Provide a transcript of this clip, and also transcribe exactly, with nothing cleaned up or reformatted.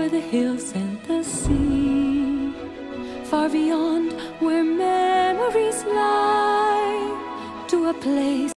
over the hills and the sea, far beyond where memories lie, to a place